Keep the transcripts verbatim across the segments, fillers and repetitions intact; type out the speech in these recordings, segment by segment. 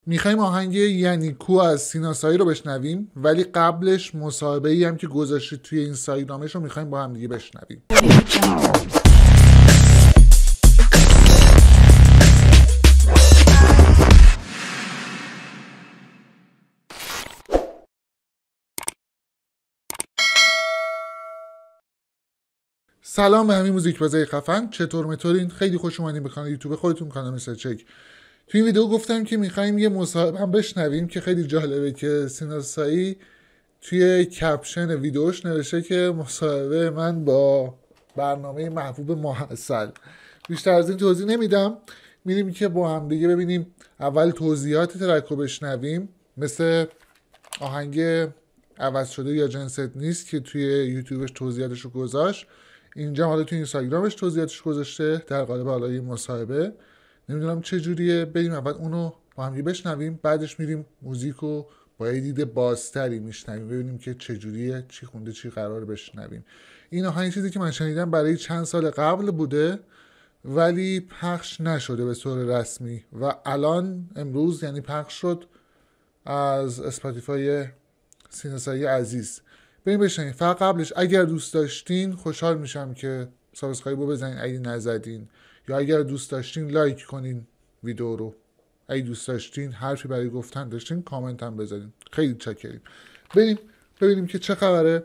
میخوایم آهنگ یعنی کو از سینا سایی رو بشنویم، ولی قبلش مصاحبه‌ای هم که گذاشتید توی اینستاگرامش رو میخوایم با هم دیگه بشنویم. سلام به همین موزیک بازای خفن، چطور مطورین؟ خیلی خوش اومدین به کانال یوتیوب خودتون، کانال مستر چک. تو این ویدیو گفتم که میخوایم یه مصاحبه هم بشنویم که خیلی جالبه که سینا سایی توی کپشن ویدیوش نوشته که مصاحبه من با برنامه محبوب ماحصل. بیشتر از این توضیح نمیدم، میریم که با هم دیگه ببینیم. اول توضیحات ترک رو بشنویم، مثل آهنگ عوض شده یا جنست نیست که توی یوتیوبش توضیحاتش رو گذاشت، اینجا حالا توی اینستاگرامش توضیحاتش گذاشته در قالب حالا این مصاحبه. نمیدونم چه جوریه، بریم اول اونو با هم بشنویم، بعدش میریم موزیکو با یه دید بازتری میشنویم، ببینیم که چه جوریه، چی خونده، چی قرار بشنویم. این آهنگ چیزی که من شنیدم برای چند سال قبل بوده ولی پخش نشده به صورت رسمی و الان امروز یعنی پخش شد از اسپاتیفای سینا سایی عزیز. بریم بشنویم. فقط قبلش اگر دوست داشتین خوشحال میشم که سابسکرایب رو بزنین اگه نزدین، یا اگر دوست داشتین لایک کنین ویدیو رو، اگه دوست داشتین حرفی برای گفتن داشتین کامنت هم بذارین، خیلی چاکریم. بریم ببینیم که چه خبره،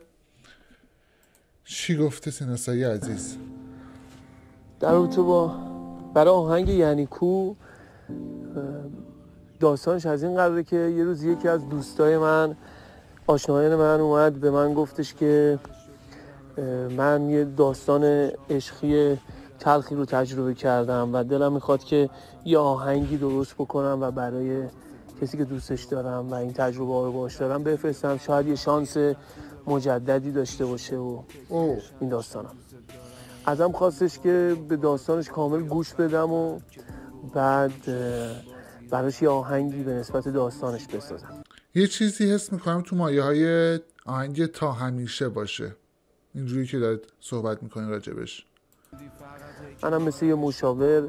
چی گفته سینا سایی عزیز. در رابطه با برای آهنگ یعنی کو، داستانش از این قراره که یه روز یکی از دوستای من، آشنایان من اومد به من گفتش که من یه داستان عشقی تلخی رو تجربه کردم و دلم میخواد که یه آهنگی درست بکنم و برای کسی که دوستش دارم و این تجربه رو باهاش دارم بفرستم، شاید یه شانس مجددی داشته باشه و اوه. این داستانم. ازم خواستش که به داستانش کامل گوش بدم و بعد براش یه آهنگی به نسبت داستانش بسازم. یه چیزی حس میکنم تو مایه های آهنگ تا همیشه باشه، اینجوری که دارید صحبت میکنین راجبش. منم مثل یه مشاور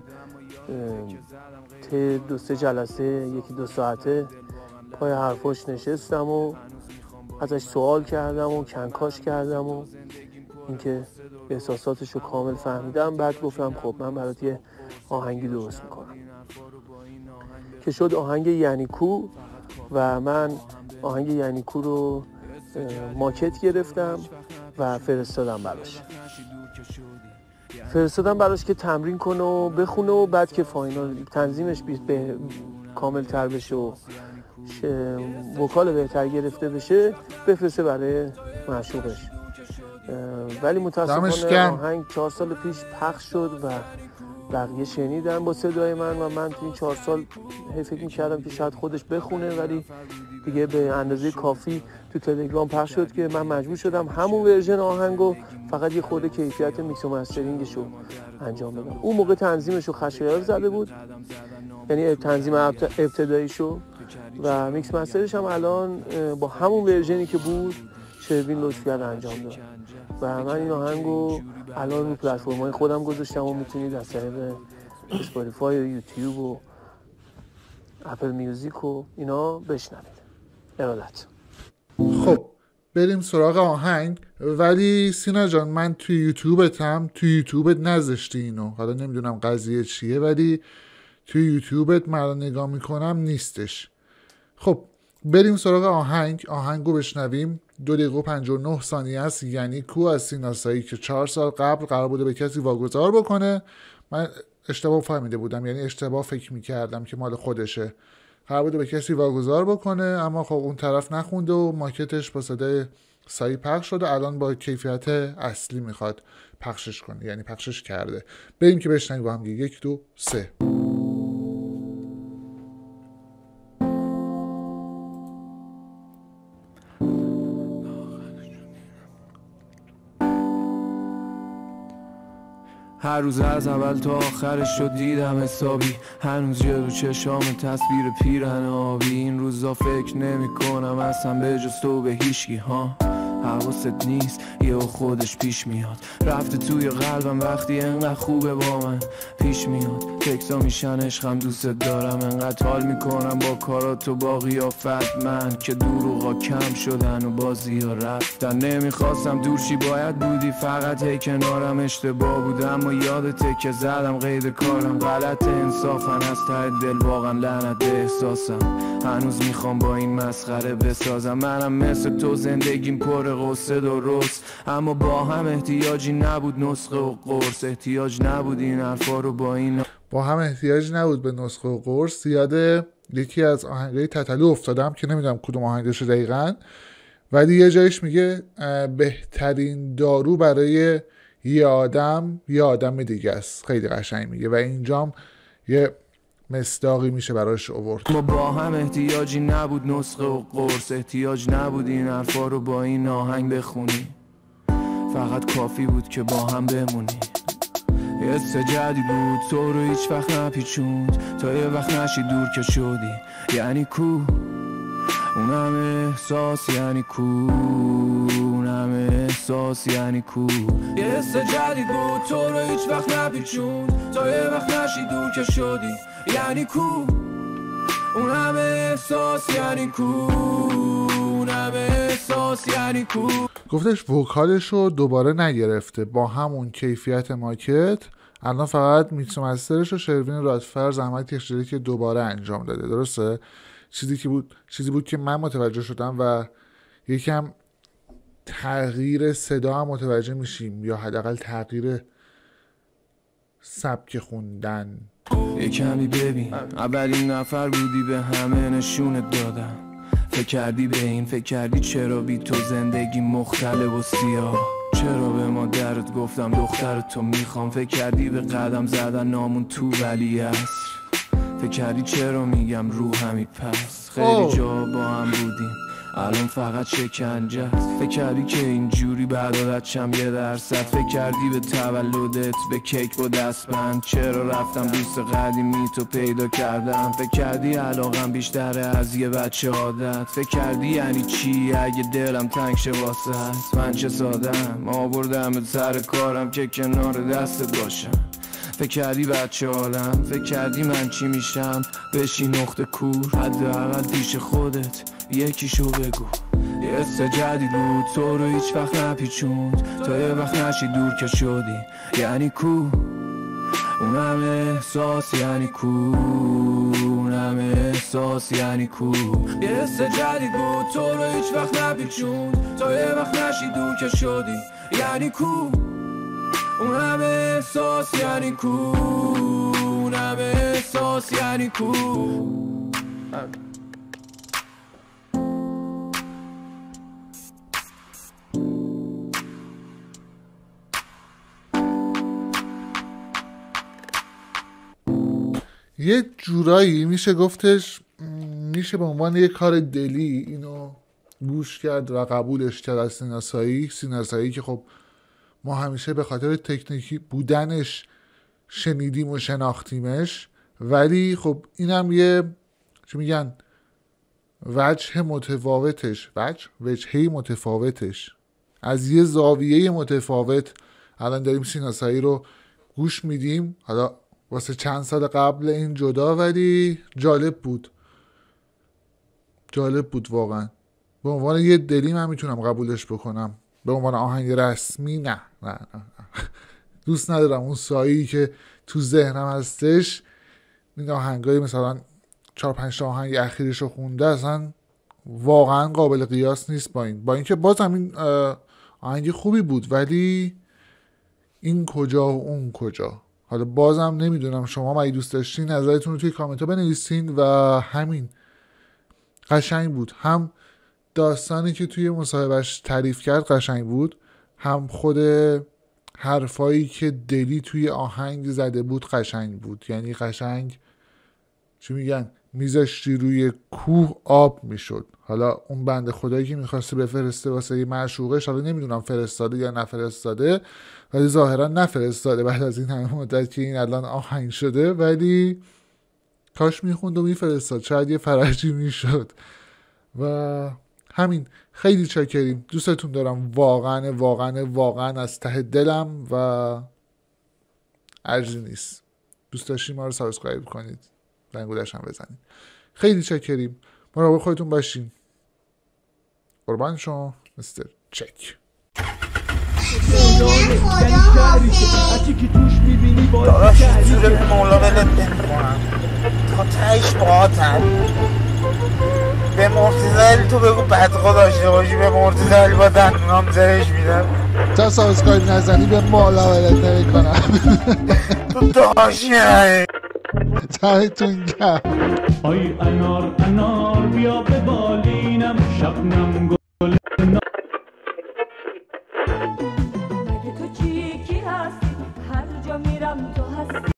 ته دو سه جلسه یکی دو ساعته پای حرفاش نشستم و ازش سوال کردم و کنکاش کردم و اینکه احساساتش رو کامل فهمیدم. بعد گفتم خب من برات یه آهنگی درست میکنم که شد آهنگ یعنی کو. و من آهنگ یعنی کو رو ماکت گرفتم و فرستادم براش فرستادم براش که تمرین کنه و بخونه و بعد که فاینال تنظیمش به کامل تر بشه و وکال بهتر گرفته بشه بفرسته برای معشوقش. ولی متاسفانه آهنگ چهار سال پیش پخش شد و بقیه شنیدن با صدای من و من تو این چهار سال فکر می‌کردم که شاید خودش بخونه، ولی دیگه به اندازه کافی تو تلگرام پخش شد که من مجبور شدم همون ورژن آهنگو فقط یه خورده کیفیت میکس و مسترینگش رو انجام بدم. اون موقع تنظیمش رو خشایار زده بود، یعنی تنظیم ابتداییشو، و میکس مسترش هم الان با همون ورژنی که بود شروین لطفیان انجام داد و من این آهنگو الان رو پلتفرم‌های خودم گذاشتم و میتونید از طریق اسپاتیفای و یوتیوب و اپل میوزیک و اینا بشنوید. ارادت. خب بریم سراغ آهنگ. ولی سینا جان من توی یوتیوبت هم توی یوتیوبت نذاشتی اینو، حالا نمیدونم قضیه چیه ولی توی یوتیوبت من نگاه میکنم نیستش. خب بریم سراغ آهنگ. آهنگو بشنویم. دو دقیقه و پنجاه و نه ثانیه است. یعنی کو از سینا سایی که چهار سال قبل قرار بوده به کسی واگذار بکنه. من اشتباه فهمیده بودم، یعنی اشتباه فکر میکردم که مال خودشه. قرار بوده به کسی واگذار بکنه اما خب اون طرف نخونده و ماکتش با صدای سایی پخش شده. الان با کیفیت اصلی میخواد پخشش کنه، یعنی پخشش کرده. بریم که بشنویم با هم دیگه. یک دو سه. هر روز از اول تا آخرش شد دیدم حسابی، هنوز جلو چشام تصویر پیرهن آبی. این روزا فکر نمی کنم اصلا به جز تو به هیچکی ها. حواست نیست یه خودش پیش میاد. رفته توی قلبم وقتی انقدر خوبه با من پیش میاد. تکسا میشن عشقم دوست دارم، انقدر حال میکنم با کارات و با قیافت من که دروغا کم شدن و بازی ها رفتن. نمیخواستم دورشی باید بودی فقط هی کنارم، اشتباه بودم و یادته که زدم قید کارم. غلط انصافن از ته دل واقعا لعنت احساسم، هنوز میخوام با این مسخره بسازم. منم مثل تو زندگیم پر قصه درست، اما با هم احتیاجی نبود نسخه و قرص. احتیاج نبود این حرفا رو با این با هم احتیاج نبود به نسخه و قرص. یاد یکی از آهنگای تتلو افتادم که نمیدونم کدوم آهنگش دقیقاً، ولی یه جایش میگه بهترین دارو برای یه آدم یه آدم دیگه است. خیلی قشنگ میگه و اینجام یه مصداقی میشه براش آورد. ما با هم احتیاجی نبود نسخه و قرص، احتیاج نبود این حرفا رو با این آهنگ بخونی، فقط کافی بود که با هم بمونی. یه سجدی بود تو رو هیچ وقت نپیچوند، تا یه وقت نشی دور که شدی. یعنی کو اونم احساس، یعنی کو اونم احساس، یعنی کو. یه سجدی بود تو رو هیچ وقت نپیچوند، تا یه وقت نشی دور که شدی. یعنی کو اونم احساس، یعنی کو اونم احساس، یعنی کو. گفتش وکالش رو دوباره نگرفته با همون کیفیت ماکت، الان فقط میکس و مسترش رو شروین رادفر زحمت کشیده که دوباره انجام داده. درسته؟ چیزی که بود چیزی بود که من متوجه شدم و یکم تغییر صدا هم متوجه میشیم، یا حداقل تغییر سبک خوندن. یه کمی ببین، اولین نفر بودی به همه نشونت دادم. فکر کردی به این، فکر کردی چرا بی تو زندگی مختلف و سیاه، چرا به مادرت گفتم دختر تو میخوام. فکر کردی به قدم زدن نامون تو ولی عصر، فکر کردی چرا میگم رو همی پس. خیلی جا با هم بودیم الان فقط شکنجه است. فکر کردی که اینجوری بعد عادتشم یه درصد. فکر کردی به تولدت به کیک با دستبند، چرا رفتم دوست قدیمی تو پیدا کردم. فکر کردی علاقم بیشتره از یه بچه عادت. فکر کردی یعنی چی اگه دلم تنگ شه واسه من چه سادم آوردم به سر کارم که کنار دستت باشم. فکر کردی بچه عالم، فکر کردی من چی میشم بشی نقطه کور. حداقل پیش خودت یکیشو بگو. یه حس جدید بود تو رو هیچ وقت نپیچوند، تا یه وقت نشی دور که شدی. یعنی کو اونم احساس، یعنی کو اونم احساس، یعنی کو. یه حس جدید بود تو رو هیچ وقت نپیچوند، تا یه وقت نشی دور که شدی. یعنی کو اونم احساس، یعنی کو اونم احساس، یعنی کو. یه جورایی میشه گفتش میشه به عنوان یه کار دلی اینو گوش کرد و قبولش کرد از سینا سایی. سینا سایی که خب ما همیشه به خاطر تکنیکی بودنش شنیدیم و شناختیمش، ولی خب اینم یه چی میگن وجه متفاوتش وجه وجهی متفاوتش از یه زاویه متفاوت الان داریم سینا سایی رو گوش میدیم. حالا واسه چند سال قبل این جدا، ولی جالب بود جالب بود واقعا. به عنوان یه دلی من میتونم قبولش بکنم، به عنوان آهنگ رسمی نه نه نه, نه. دوست ندارم اون سایی که تو ذهنم هستش این آهنگای مثلا چهار پنج تا آهنگ اخیرش رو خونده اصلا واقعا قابل قیاس نیست با این. با اینکه باز همین آهنگ خوبی بود، ولی این کجا و اون کجا. حالا بازم نمیدونم، شما اگه دوست داشتین نظرتون رو توی کامنت ها بنویسین. و همین قشنگ بود، هم داستانی که توی مصاحبهش تعریف کرد قشنگ بود، هم خود حرفایی که دلی توی آهنگ زده بود قشنگ بود. یعنی قشنگ چی میگن میذاشتی روی کوه آب میشد. حالا اون بنده خدایی که میخواسته بفرسته واسه یه معشوقش، حالا نمیدونم فرستاده یا نفرستاده، ولی ظاهرا نفرستاده بعد از این همه مدت که این الان آهنگ شده. ولی کاش میخوند و میفرستاد، شاید یه فرجی میشد. و همین، خیلی چاکریم، دوستتون دارم واقعا واقعا واقعا از ته دلم و ارزی نیست. دوست داشتین ما رو سابسکرایب کنید، زنگولش هم بزنید. خیلی چاکریم، مراقب خودتون باشین. قربان شما مستر چک. داداش صورت مولا ولت نمی‌کنم تا تهش باهاتم. به مرتضی تو بگو بدخوا داشته باشی، به مرتضی با دندونام زرش میدم. تا سابسکرایب نزنی به مولا ولت نمی‌کنم. تو داشتی تایتون گرم. آی انار انار بیا به بالینم، شبنم